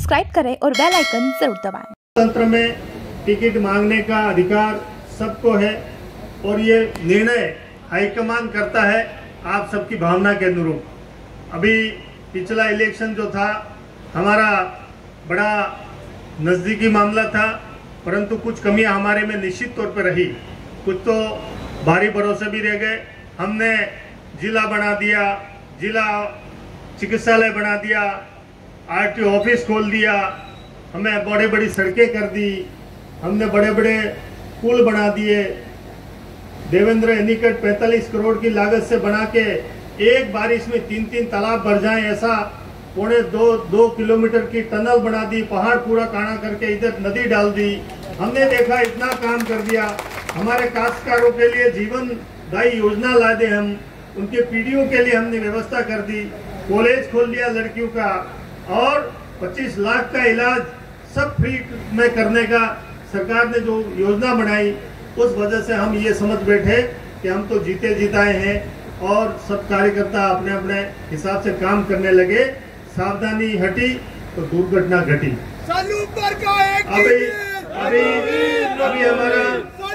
Subscribe करें और bell icon जरूर दबाएं। तंत्र में टिकट मांगने का अधिकार सबको है और ये निर्णय हाईकमान करता है आप सबकी भावना के अनुरूप। अभी पिछला इलेक्शन जो था हमारा बड़ा नज़दीकी मामला था, परंतु कुछ कमियां हमारे में निश्चित तौर पर रही, कुछ तो भारी भरोसे भी रह गए। हमने जिला बना दिया, जिला चिकित्सालय बना दिया, आरटीओ ऑफिस खोल दिया, हमें बड़े बड़ी सड़कें कर दी, हमने बड़े बड़े पुल बना दिए। देवेंद्र एनीकट 45 करोड़ की लागत से बना के एक बारिश में 3-3 तालाब भर जाएं ऐसा 2.25 किलोमीटर की टनल बना दी, पहाड़ पूरा काढ़ा करके इधर नदी डाल दी। हमने देखा इतना काम कर दिया। हमारे काश्तकारों के लिए जीवन दायी योजना ला दे, हम उनके पीढ़ियों के लिए हमने व्यवस्था कर दी। कॉलेज खोल लिया लड़कियों का और 25 लाख का इलाज सब फ्री में करने का सरकार ने जो योजना बनाई, उस वजह से हम ये समझ बैठे कि हम तो जीते जिताए हैं और सब कार्यकर्ता अपने अपने हिसाब से काम करने लगे। सावधानी हटी तो दुर्घटना घटी। अभी हमारा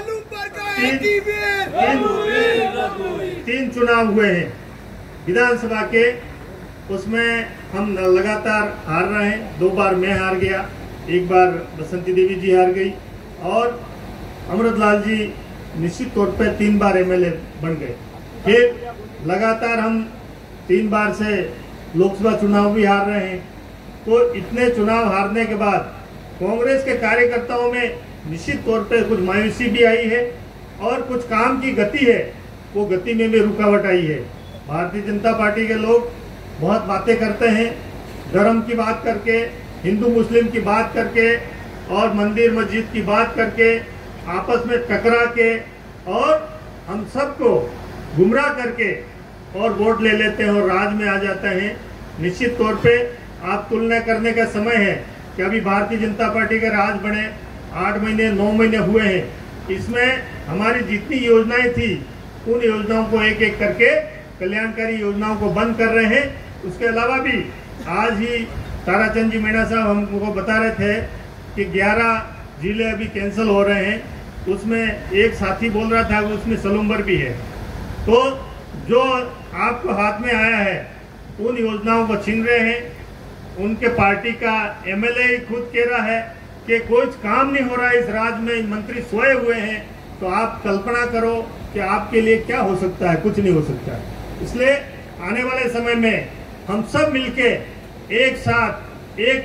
3 चुनाव हुए हैं विधानसभा के, उसमें हम लगातार हार रहे हैं। 2 बार मैं हार गया, 1 बार बसंती देवी जी हार गई और अमृतलाल जी निश्चित तौर पे 3 बार एमएलए बन गए। फिर लगातार हम 3 बार से लोकसभा चुनाव भी हार रहे हैं। तो इतने चुनाव हारने के बाद कांग्रेस के कार्यकर्ताओं में निश्चित तौर पे कुछ मायूसी भी आई है और कुछ काम की गति है, वो गति में भी रुकावट आई है। भारतीय जनता पार्टी के लोग बहुत बातें करते हैं, धर्म की बात करके, हिंदू मुस्लिम की बात करके और मंदिर मस्जिद की बात करके, आपस में टकरा के और हम सबको गुमराह करके और वोट ले लेते हैं और राज में आ जाते हैं। निश्चित तौर पे आप तुलना करने का समय है कि अभी भारतीय जनता पार्टी के राज बने 8 महीने 9 महीने हुए हैं। इसमें हमारी जितनी योजनाएं थी उन योजनाओं को एक एक करके कल्याणकारी योजनाओं को बंद कर रहे हैं। उसके अलावा भी आज ही ताराचंद जी मीणा साहब हमको बता रहे थे कि 11 जिले अभी कैंसिल हो रहे हैं। उसमें एक साथी बोल रहा था कि उसमें सलूम्बर भी है। तो जो आपको हाथ में आया है उन योजनाओं को छीन रहे हैं। उनके पार्टी का एमएलए खुद कह रहा है कि कोई काम नहीं हो रहा है इस राज्य में, मंत्री सोए हुए हैं। तो आप कल्पना करो कि आपके लिए क्या हो सकता है, कुछ नहीं हो सकता है। इसलिए आने वाले समय में हम सब मिलके एक साथ एक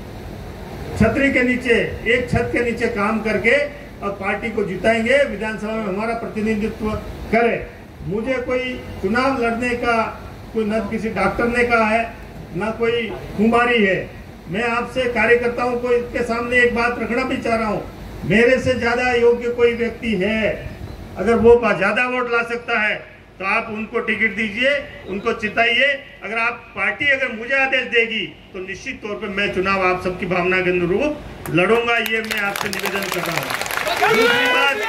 छतरी के नीचे, एक छत के नीचे काम करके और पार्टी को जिताएंगे, विधानसभा में हमारा प्रतिनिधित्व करें। मुझे कोई चुनाव लड़ने का कोई न किसी डॉक्टर ने कहा है न कोई कुमारी है। मैं आपसे कार्यकर्ताओं को इसके सामने एक बात रखना भी चाह रहा हूँ, मेरे से ज्यादा योग्य कोई व्यक्ति है, अगर वो ज्यादा वोट ला सकता है तो आप उनको टिकट दीजिए, उनको चिताइए। अगर आप पार्टी अगर मुझे आदेश देगी तो निश्चित तौर पे मैं चुनाव आप सबकी भावना के अनुरूप लड़ूंगा, ये मैं आपसे निवेदन कर रहा हूँ। दूसरी बात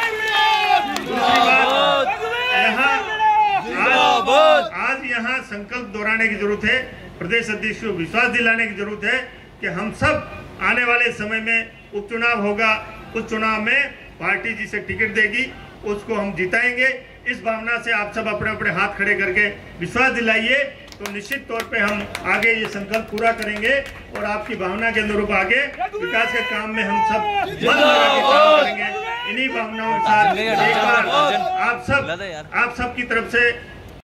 आज यहाँ संकल्प दोहराने की जरूरत है, प्रदेश अध्यक्ष को विश्वास दिलाने की जरूरत है कि हम सब आने वाले समय में उपचुनाव होगा, उस चुनाव में पार्टी जिसे टिकट देगी उसको हम जिताएंगे। इस भावना से आप सब अपने अपने हाथ खड़े करके विश्वास दिलाइए, तो निश्चित तौर पे हम आगे ये संकल्प पूरा करेंगे और आपकी भावना के अनुरूप आगे विकास के काम में हम सब मन लगा के काम करेंगे। इन्हीं भावनाओं के साथ एक बार आप सब की तरफ से